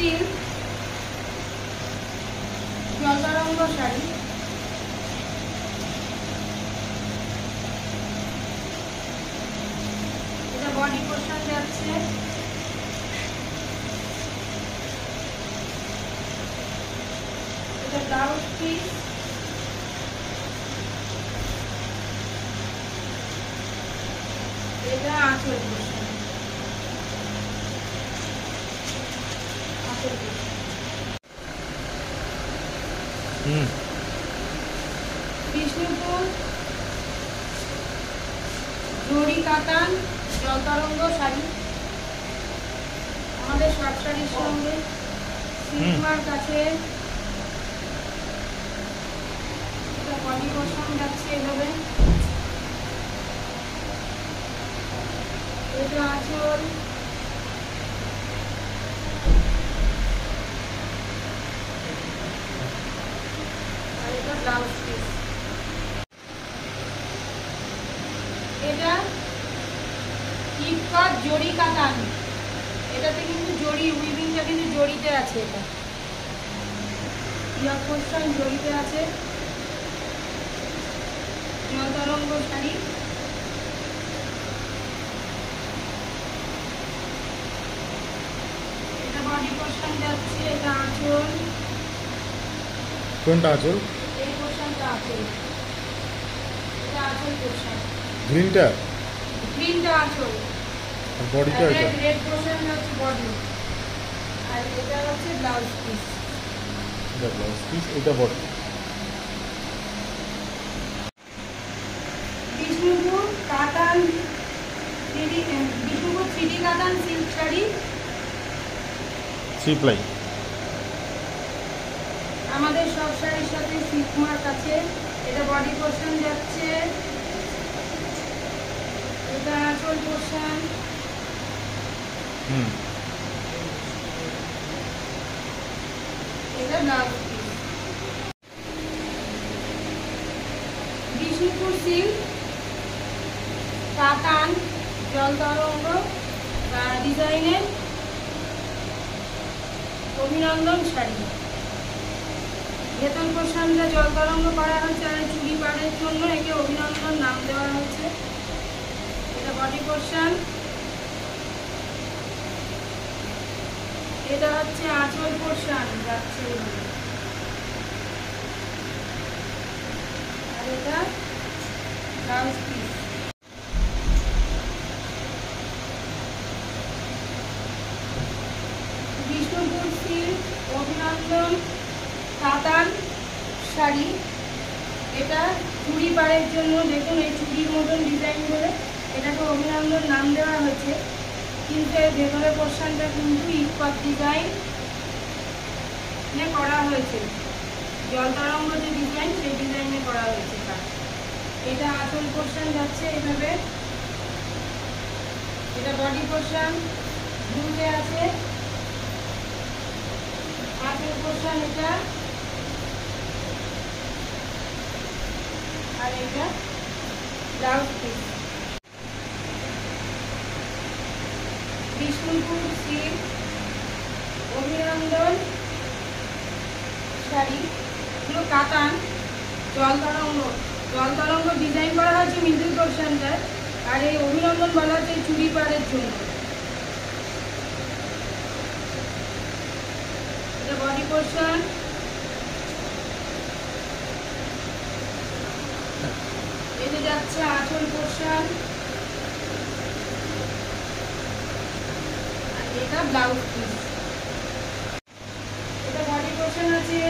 Silk জলতরঙ্গ শাড়ি, এটা body portion যাচ্ছে। এটা ব্লাউজ পিস, এটা আঁচল পোর্শন। বিষ্ণুপুর জরি কাতান জলতরঙ্গ শাড়ি, আমাদের সব শাড়ির সঙ্গে সিল্ক মার্ক আছে। এটা বডি পোর্শন যাচ্ছে এভাবে, এটা আঁচল, আর এটা ব্লাউজ পিস। এটা ইটকাট জরি কাতান, এটাতে কিন্তু জরি উইভিংটা কিন্তু জরিতে আছে। এটা ইয়া পোর্শন জরিতে আছে। জলতরঙ্গ শাড়ি, এটা বডি পোর্শন যাচ্ছে। এটা আঁচল, কোনটা আঁচল? এই পোর্শনটা আঁচল, এটা আঁচল পোর্শন। গ্রিনটা? গ্রিনটা আঁচল, আর বডিটা এটা? রেড পোর্শন হচ্ছে বডি, আর এটা হচ্ছে ব্লাউজ পিস। এটা ব্লাউজ পিস, এটা বডি। বিষ্ণুপুর কাতান, বিষ্ণুপুর 3D কাতান সিল্ক শাড়ি, 3 প্লাই। আমাদের সব শাড়ির সাথে সিল্ক মার্ক আছে। এটা বডি পোর্শন যাচ্ছে, এটা আঁচল পোর্শন, এটা ব্লাউজ পিস। বিষ্ণুপুর সিল্ক কাতান জলতরঙ্গ ডিজাইনের অভিনন্দন শাড়ি, ভেতর পোর্শনটা জলতরঙ্গ করা হয়েছে, আর চুড়ি পাড়ের জন্য একে অভিনন্দন নাম দেওয়া হয়েছে। এটা বডি পোর্শন, এটা হচ্ছে আঁচল পোর্শন যাচ্ছে, আর এটা ব্লাউজ পিস। বিষ্ণুপুর সিল্ক অভিনন্দন কাতান শাড়ি, এটা চুড়ি পাড়ের জন্য। দেখুন এই চুড়ির মতন ডিজাইন করে এটাকে অভিনন্দন নাম দেওয়া হয়েছে, কিন্তু এর ভেতরের পোর্শনটা কিন্তু ইটপাত ডিজাইন করা হয়েছে। জলতরঙ্গ যে ডিজাইন সেই ডিজাইনে করা হয়েছে কাজ। এটা আঁচল পোর্শন যাচ্ছে এভাবে, এটা বডি পোর্শন দুটো আছে। আঁচল পোর্শন এটা, আর এটা ব্লাউজ পিস। বিষ্ণুপুর সিল্ক অভিনন্দন শাড়ি, পুরো কাতান জলতরঙ্গ ডিজাইন করা হয়েছে মিডল পোর্শনটায়, আর এই অভিনন্দন বলা হচ্ছে চুড়ি পাড়ের জন্য। এটা বডি পোর্শন, এটা যাচ্ছে আঁচল পোর্শন, আর এটা ব্লাউজ পিস। এটা বডি পোর্শন আছে।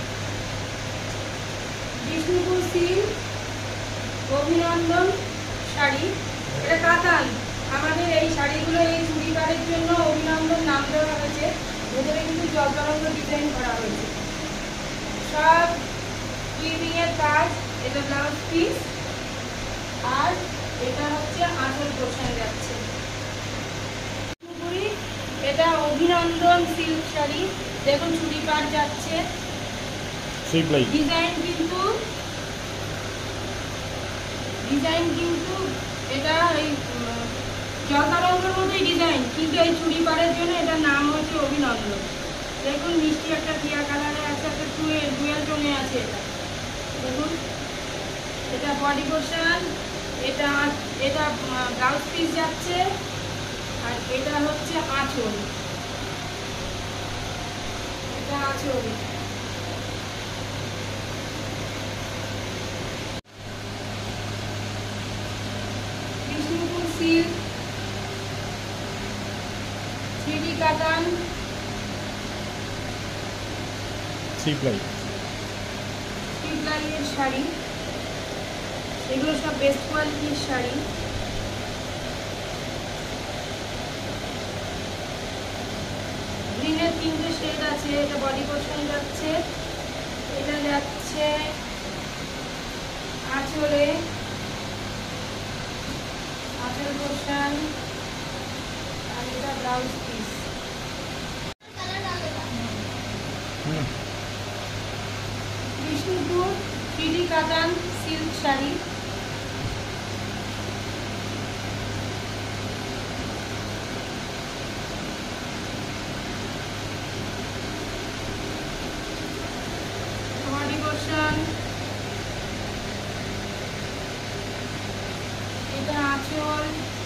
বিষ্ণুপুর সিল্ক অভিনন্দন শাড়ি, এটা কাতান। আমাদের এই শাড়িগুলো এই চুড়ি পাড়ের জন্য অভিনন্দন নাম দেওয়া হয়েছে, ভেতরে কিন্তু জলতরঙ্গ ডিজাইন করা হয়েছে, সব উইভিং এর কাজ। এটা ব্লাউজ পিস, আর এটা হচ্ছে আঁচল পোর্শন যাচ্ছে। এটা অভিনন্দন সিল্ক শাড়ি, দেখুন চুড়ি পাড় যাচ্ছে, ডিজাইন কিন্তু এটা এই জলতরঙ্গের মতোই ডিজাইন, কিন্তু এই চুড়ি পাড়ের জন্য এটার নাম হচ্ছে অভিনন্দন। দেখুন মিষ্টি একটা টিয়া কালারে আছে, একটা ডুয়েল টোনে আছে। এটা দেখুন, এটা বডি পোর্শন, এটা এটা ব্লাউজ পিস যাচ্ছে, আর এটা হচ্ছে আঁচল। এটা আঁচল। বিষ্ণুপুর সিল্ক, 3D কাতান, 3 ply। 3 প্লাইয়ের শাড়ি, এগুলো সব বেস্ট কোয়ালিটির শাড়ি। গ্রিনের 3টে শেড আছে। এটা বডি পোর্শন যাচ্ছে, এটা যাচ্ছে আঁচলে, আঁচল পোর্শন, আর এটা ব্লাউজ পিস। বিষ্ণুপুর 3D কাতান সিল্ক শাড়ি, বডি পোর্শন, এটা আঁচল,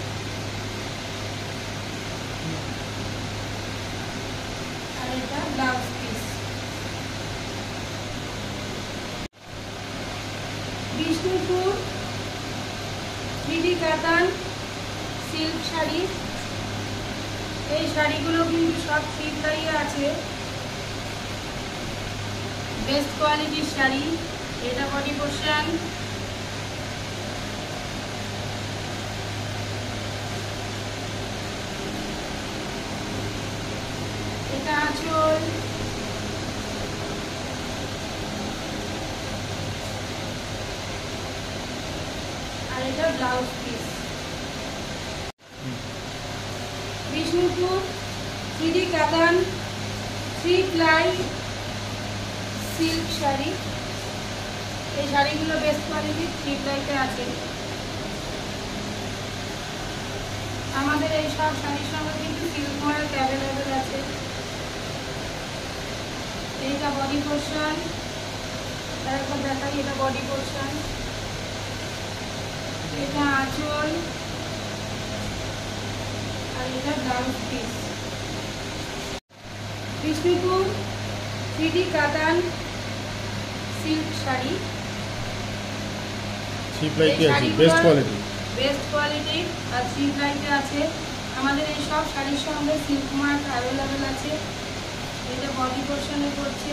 আর এটা ব্লাউজ পিস। বিষ্ণুপুর 3D কাতান সিল্ক শাড়ি, এই শাড়িগুলো কিন্তু সব 3 প্লাইয়ে আছে, বেস্ট কোয়ালিটির শাড়ি। এটা বডি পোর্শন, এটা আঁচল, আর এটা ব্লাউজ পিস। বিষ্ণুপুর 3D কাতান 3 প্লাই সিল্ক শাড়ি, এই শাড়িগুলো বেস্ট কোয়ালিটির 3 প্লাইতে আছে। আমাদের এই সব শাড়ির সঙ্গে কিন্তু সিল্ক মার্ক অ্যাভেলেবেল আছে। এইটা বডি পোর্শন, তারপর দেখাই এটা বডি পোর্শন, এটা আঁচল, আর এটা ব্লাউজ পিস। বিষ্ণুপুর 3D কাতান সিল্ক শাড়ি, 3 ply কি আছে? Best quality. বেস্ট কোয়ালিটি আর 3 প্লাইতে আছে। আমাদের এই সব শাড়ির সঙ্গে সিল্ক মার্ক অ্যাভেলেবেল আছে। এটা বডি পোর্শনে পড়ছে,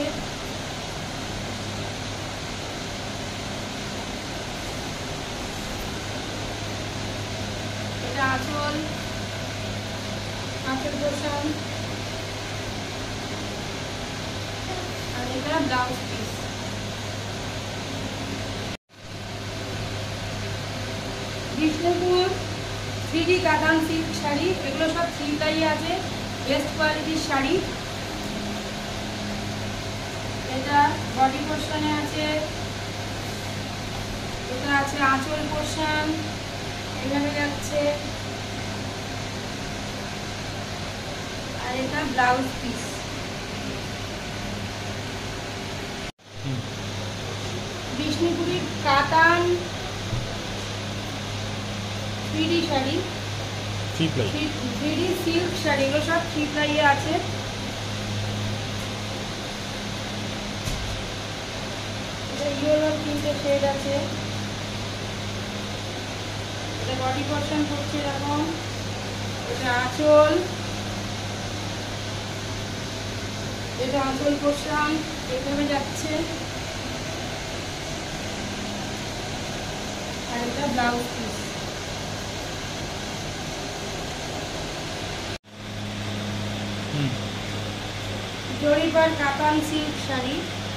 এটা আঁচল, আঁচল পোর্শন, আর এটা ব্লাউজ পিস। বিষ্ণুপুর 3D কাতান সিল্ক শাড়ি, এগুলো সব 3 প্লাই আছে, বেস্ট কোয়ালিটির শাড়ি। এটা বডি পোর্শনে আছে, এটা আছে আঁচল পোর্শন, এইভাবে যাচ্ছে, আর এটা ব্লাউজ পিস। বিষ্ণুপুরি কাতান 3D sari, 3 ply। 3D silk sari, এগুলো সব 3 প্লাইয়ে আছে। এটা ইয়েলো 3টে শেড আছে। এটা বডি পোর্শন করছে এরকম, এটা আঁচল, এটা আঁচল পোর্শন, এইভাবে যাচ্ছে, আর এটা ব্লাউজ পিস। জরিপার কাতান সিল্ক শাড়ি,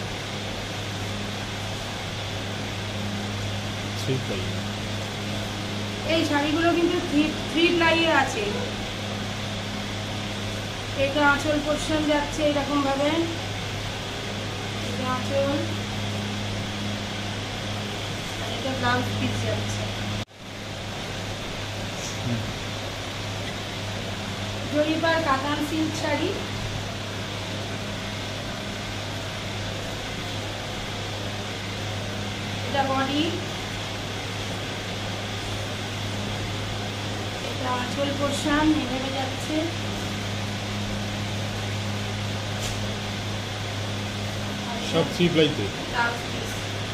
3 ply। এই শাড়িগুলো কিন্তু 3 প্লাইয়ে আছে। এটা আঁচল পোর্শন যাচ্ছে এরকম ভাবে, এটা আঁচল, আর এটা ব্লাউজ পিস যাচ্ছে। জরিপার কাতান সিল্ক শাড়ি, এটা বডি, এটা আঁচল পোর্শন এভাবে যাচ্ছে। সব থ্রি প্লাইতে। ব্লাউজ পিস,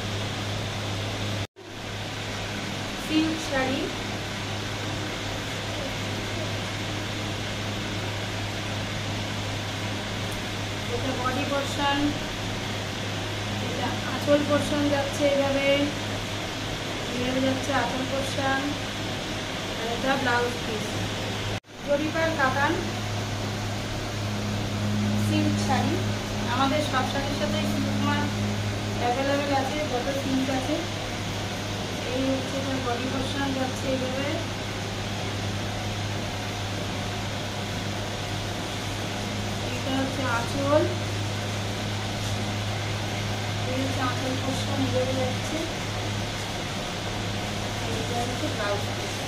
সিল্ক শাড়ি, এটা বডি পোর্শন, এটা আঁচল পোর্শন যাচ্ছে এইভাবে, এইভাবে যাচ্ছে আঁচল পোর্শন, আর এটা ব্লাউজ পিস। জরিপার কাতান সিল্ক শাড়ি, আমাদের সব শাড়ির সাথে সিল্ক মার্ক অ্যাভেলেবেল আছে, যত সিল্ক আছে। এই হচ্ছে তার বডি পোর্শন যাচ্ছে এইভাবে, এটা হচ্ছে আঁচল, এই হচ্ছে আঁচল পোর্শন এইভাবে যাচ্ছে, এইটা হচ্ছে ব্লাউজ পিস।